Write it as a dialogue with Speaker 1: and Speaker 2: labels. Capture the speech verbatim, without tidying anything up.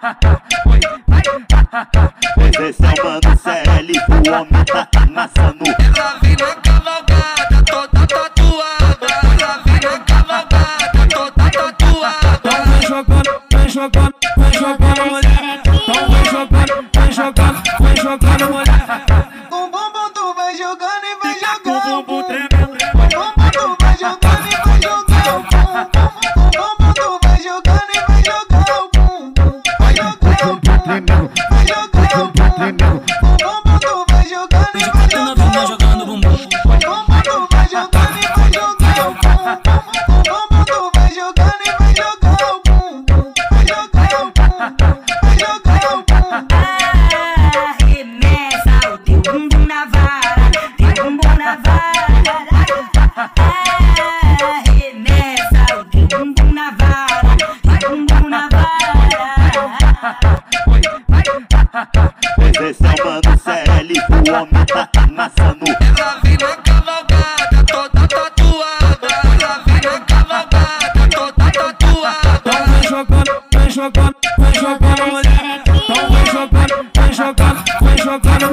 Speaker 1: Esse é o mano C L, o homem tá amassando.
Speaker 2: Ela vem na cavalgada, toda tatuada. Ela vem na cavalgada, toda tatuada.
Speaker 3: Então vem jogando, vem jogando, vem jogando mulher. Então vem jogando, vem jogando, vem jogando mulher.
Speaker 4: Com bumbum tu vai jogando e vai jogando.
Speaker 3: Com bumbum tremendo,
Speaker 4: Com bumbum tu vai jogando e vai jogando. Com bumbum tu vai jogando e vai jogando. Vai jogando, vai jogando. Com bumbum tu vai jogando e vai jogando.
Speaker 5: jogando bumbum.
Speaker 4: Com bumbum tu vai jogando e vai jogando. Com bumbum tu vai jogando e vai jogando. Vai jogando, vai jogando.
Speaker 6: Arremessa o teu bumbum na vara, teu bumbum na vara. Arremessa o teu bumbum na vara, teu bumbum na vara.
Speaker 1: Esse é o mano C L, o homem tá amassando.
Speaker 2: Ela vem na cavalgada, toda tatuada. Ela vem na cavalgada, toda tatuada.
Speaker 3: então vem jogando, vem jogando, vem jogando mulher. Então vem jogando, vem jogando, vem jogando